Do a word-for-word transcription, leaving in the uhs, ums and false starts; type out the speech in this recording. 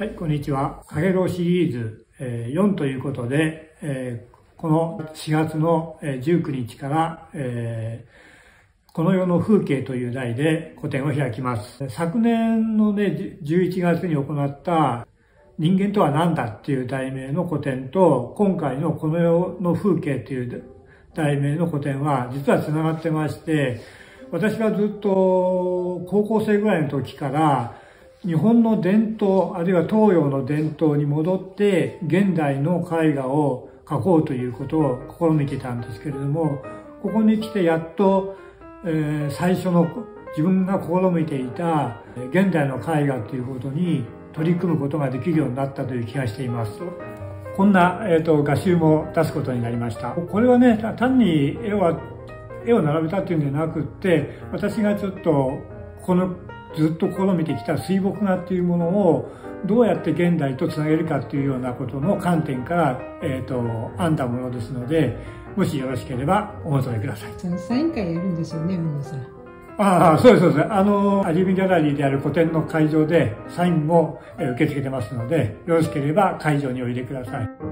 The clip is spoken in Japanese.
はい、こんにちは。かげろうシリーズよんということで、えー、このしがつのじゅうくにちから、えー、この世の風景という題で個展を開きます。昨年のね、じゅういちがつに行った人間とは何だっていう題名の個展と、今回のこの世の風景という題名の個展は実は繋がってまして、私がずっと高校生ぐらいの時から日本の伝統、あるいは東洋の伝統に戻って現代の絵画を描こうということを試みてたんですけれども、ここに来てやっと、えー、最初の自分が試みていた現代の絵画ということに取り組むことができるようになったという気がしています。こんな、えーと、画集も出すことになりました。これはね、単に絵は、絵を並べたっていうんではなくって、私がちょっとこのずっと試みてきた水墨画っていうものをどうやって現代とつなげるかっていうようなことの観点から、えーと、編んだものですので、もしよろしければお求めください。 サイン会やるんですよね、皆さん。 ああ、そうです、そうです。あの、アリビギャラリーである個展の会場でサインも受け付けてますので、よろしければ会場においでください。